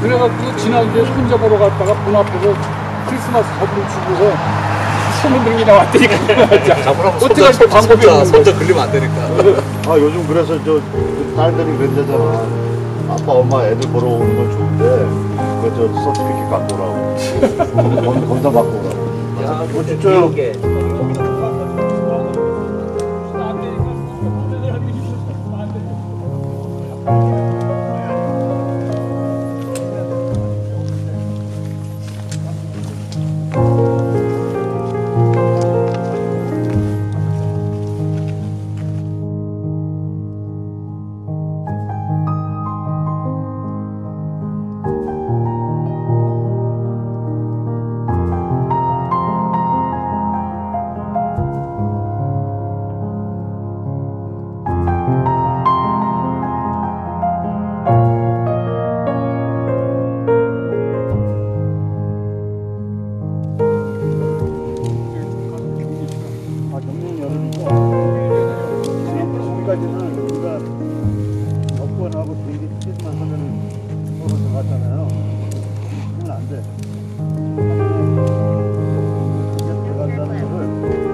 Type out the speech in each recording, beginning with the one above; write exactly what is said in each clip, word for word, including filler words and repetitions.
그래가지고 지난주에 손잡으러 갔다가 문 앞에서 크리스마스 선물 주고서 손흔들고 그냥 왔다니까. 잡으라면 어떻게 할 때 방법이 손자, 없는 손자 걸리면 안 되니까. 아 요즘 그래서 저 딸들이 그랬잖아. 아빠 엄마 애들 보러 오는 건 좋은데 그 저 서티피켓 갖고 오라고. 검- 검사 받고 오라고. 야, 뭐 진짜요? 아 작년 여름이고 지금까지는 우리가 여권하고 비행기 티켓만 하면은 서울에서 갔잖아요. 그건 안 돼. 티켓 들어간다는 거를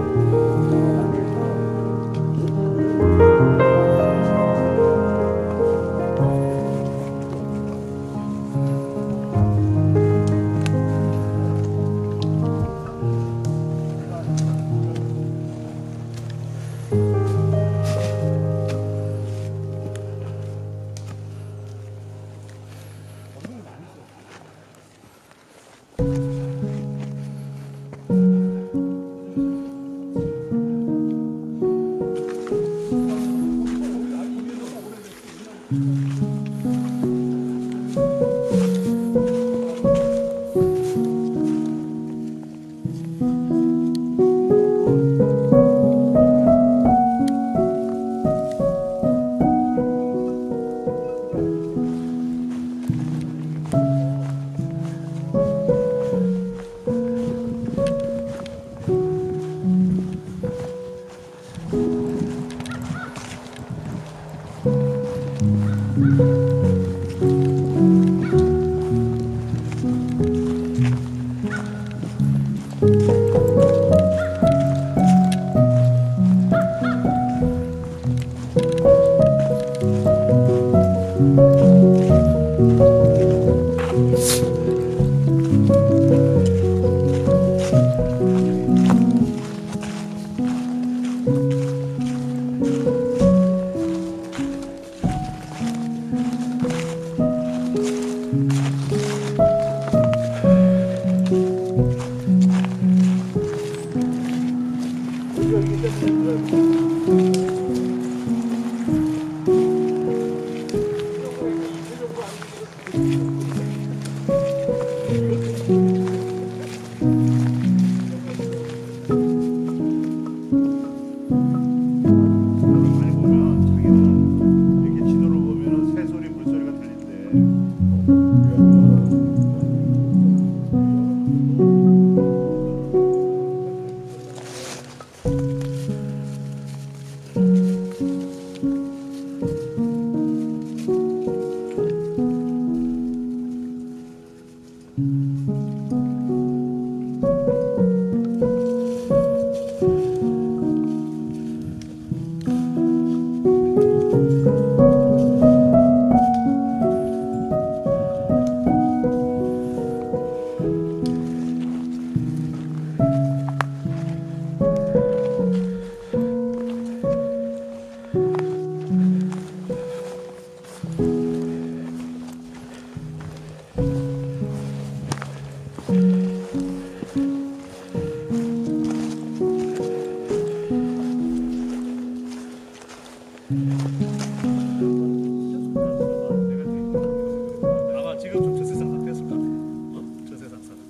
아마 지금 좀 저세상 상태였을 것 같아. 어? 저세상 사람.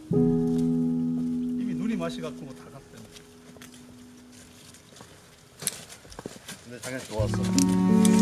이미 눈이 마시갖고 뭐 다 갔대. 근데 작년 좋았어.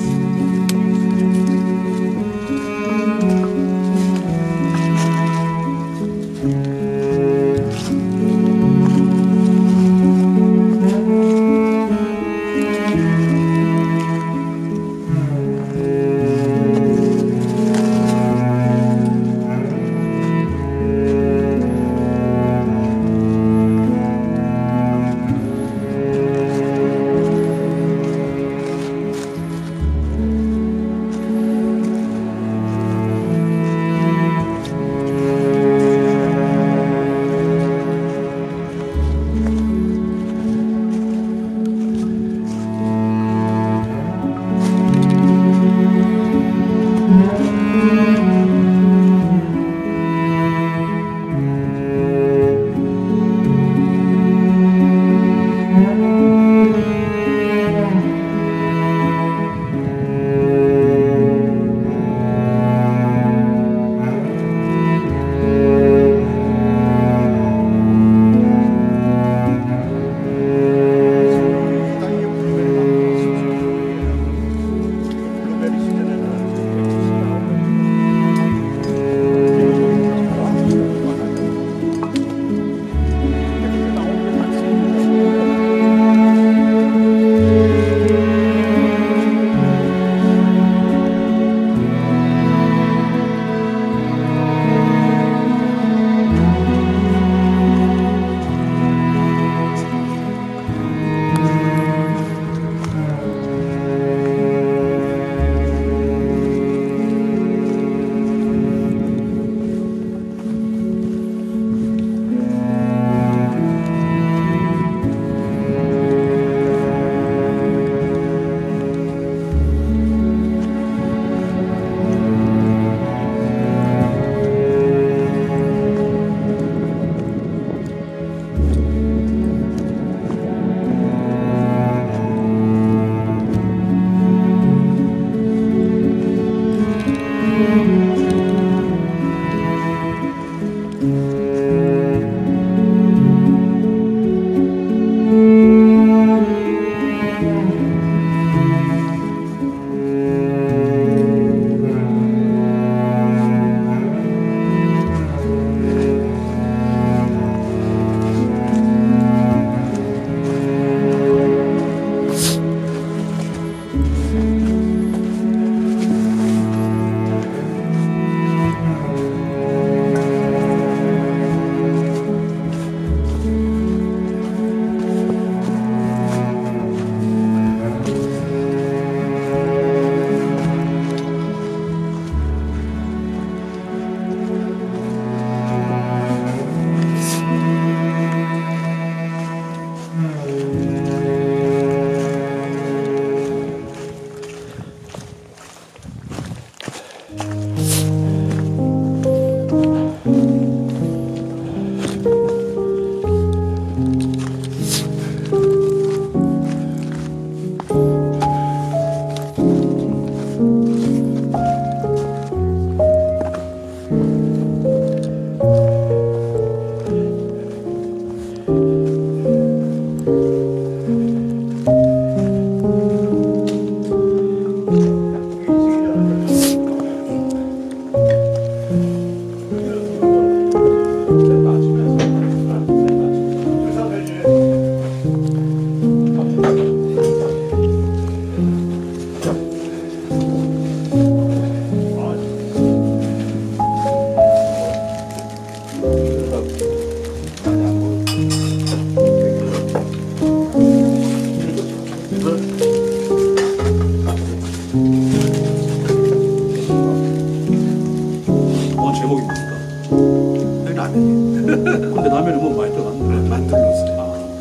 제목입니까? 라면이 근데 라면에 뭐 많이 들어갔는데 만들었어요.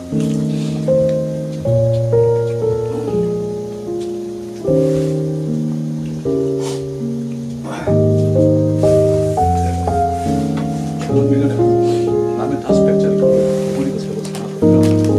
저번 일 년에 라면 다섯 팩짜리 어머니가 새로 사놨거든요.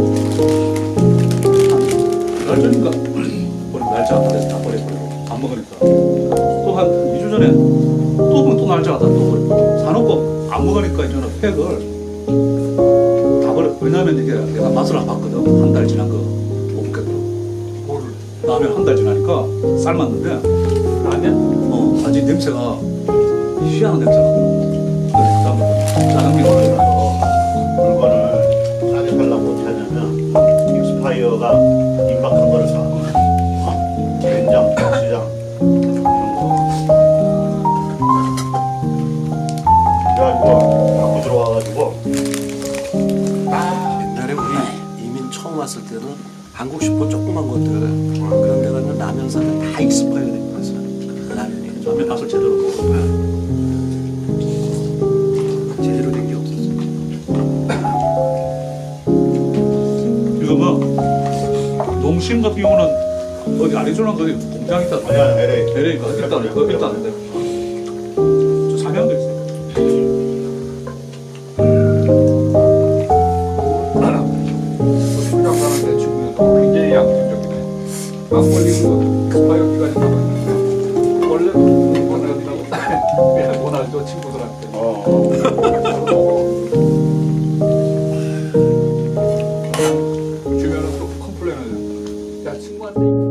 한 날짜니까 버린 날짜가 다 돼서 다 버려버리고 안 먹으니까 또 한 이 주 전에 또 보면 또 날짜가 다 또 버리고 사놓고 안 먹으니까 이제는 팩을 다 버려. 왜냐면 이게 내가 맛을 안 봤거든. 한 달 지난 거 못 먹겠더라고. 라면 한 달 지나니까 삶았는데 라면? 어 아직 냄새가 희한한 냄새가. 그래서 다음에 짜장면이 올라가서 물건을 싸게 살려고 어떻게 하냐면 익스파이어가 임박한 거를 사. 된장, 고추장 이런 거. 그래가지고 갖고 들어와가지고 옛날에 우리 이민 처음 왔을 때는 한국 슈퍼 조그만 것들 그런 데 가면 라면 사면 다 익스파이어 되고 왔어요. 라면이 라면 맛을 제대로 먹어봐요. 제대로 된 게 없었어요. 이거 뭐 농심 같은 경우는 어디 아리조나 거기 공장 있다. 아니야 엘에이. 엘에이가 일단 그 일단 근데 저 삼양도 있어요. 수장 사는데 친구도 굉장히 양심적이네. 막걸리도 스파이어 기간이 남았는데 원래 보내준다고 매일 보내줘 친구들한테. 어. 주면은 또 컴플레인을 해. 야 친구한테.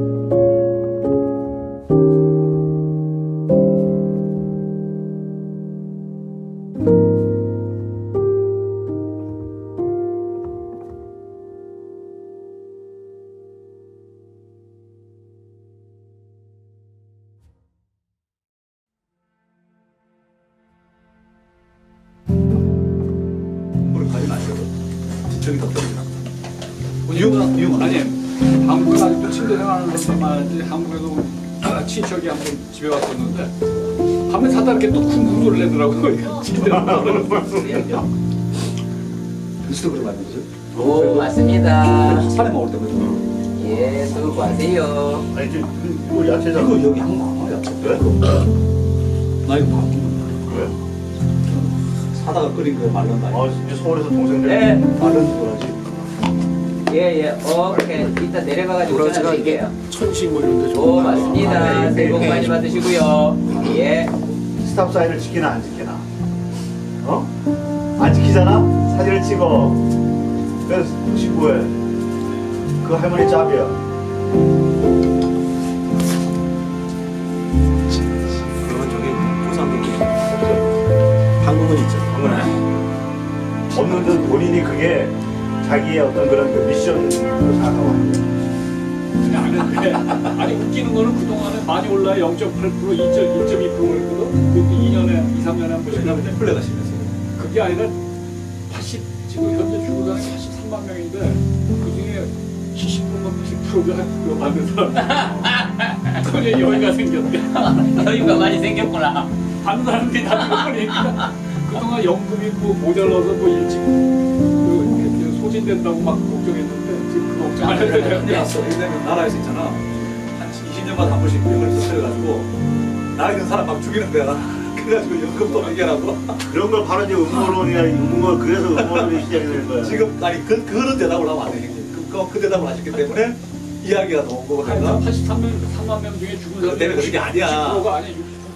물을 가지 마시고 저기 더 떨어지나. 이유가 이유가 아니 한국은 아직도 침대 생활하는 것만 많은지 한국에도 친척이 한 번 집에 왔었는데 밤에 사다 이렇게 또 쿵쿵 소리를 내더라고요. 침대 뉴스도 그러고 왔는지. 오, 맞습니다. 산에 먹을 때 그래도 예, 수고하세요. 아니 저 이거 야채잖아. 이거 여기 한국 안 와요. 왜? 나 이거 바꾸면 왜? 사다가 끓인 거에 말른다. 아 이제 서울에서 동생들 네. 말른 거라지. 예, 예, 오케이. 이따 내려가가지고 도라지가 전화드릴게요. 천식 뭐 이런 데 좀. 오, 맞습니다. 새해 복 많이 받으시고요. 예. 스탑 사인을 지키나 안 지키나? 어? 안 지키잖아? 사진을 찍어. 그래서 구십구에 그 할머니 짭이야. 그러면 저기 보상금이 한국은 있죠. 없는 듯 본인이 그게 자기의 어떤 그런 그 미션으로 생각하고 하는 거야. 그냥 아는데 아니 웃기는 거는 그동안에 많이 올라야 영 점 팔 퍼센트, 이 점 이 퍼센트였거든. 그것도 이 년에, 이, 삼 년에 한 번씩 왜냐면 하는데 플레가 심해서. 그게 아니라 팔십, 지금 현재 주구장이 팔십삼만 명인데 그 중에 칠십 퍼센트가 팔십 퍼센트가 그거 받는 사람. 돈에 여유가 생겼대. 여유가 많이 생겼구나. 받는 사람들이 다 죽어버리니까 그동안 연금이 뭐 모자라서 뭐 일찍 그 이렇게 소진된다고 막 걱정했는데 지금 그 걱정 안 해도 근데 돼요. 왔어. 왜냐면 나라에서 있잖아. 한 이십 년마다 한 번씩 병을 터뜨려가지고 나이 든 사람 막 죽이는 거야. 그래가지고 연금도 매겨라고. 그런 걸 바로 이제 음모론이야. 음모론 그래서 음모론이 시작이 된 거야. 지금 아니 그 그런 대답을 하면 안 돼. 그, 그 대답을 하셨기 때문에 이야기가 나온 거고 내가 팔십삼만 명 중에 죽은 사람이 때문에 그런 게 아니야. 십 퍼센트가 아니야.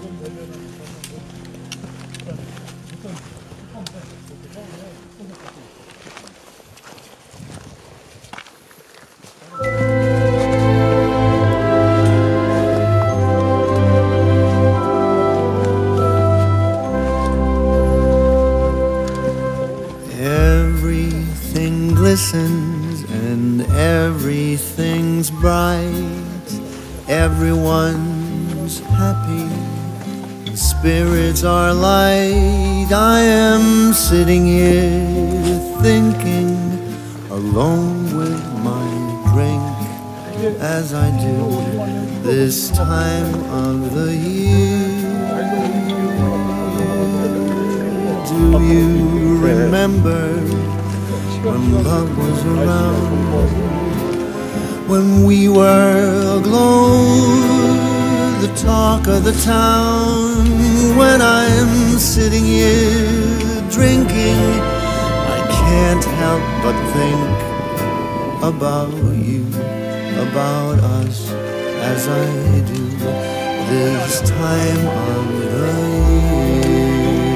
Everything glistens and everything's bright. Everyone's happy, and spirits are light. I am sitting here thinking, alone with my drink, as I do this time of the year. do you remember when love was around? When we were aglow, the talk of the town. When I'm sitting here drinking, I can't help but think about you, about us, as I do this time of the year.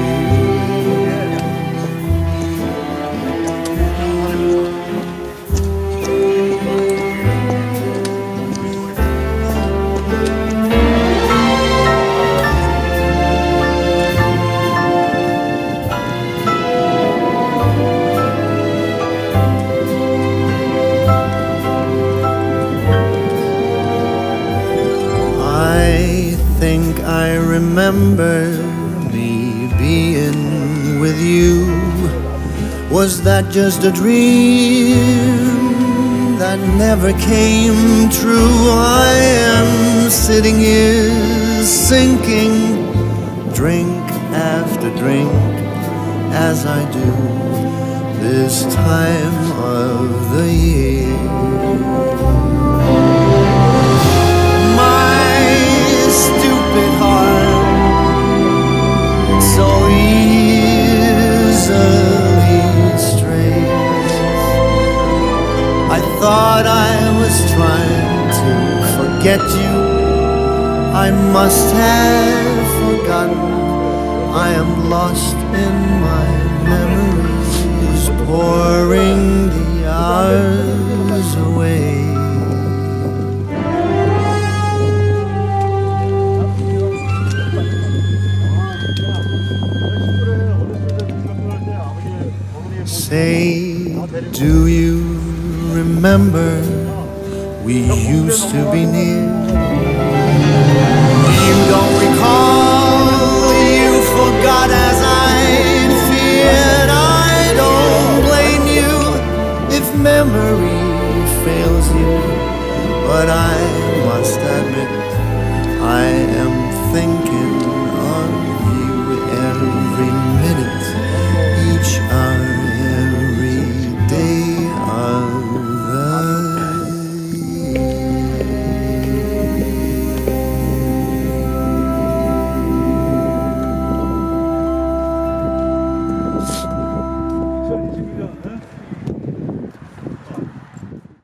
I remember me being with you. Was that just a dream that never came true? I am sitting here sinking, drink after drink, as I do this time of the year. Heart so easily strays. I thought I was trying to forget you. I must have forgotten. I am lost in my memories, pouring the hours away. Say, do you remember we used to be near? You don't recall, you forgot as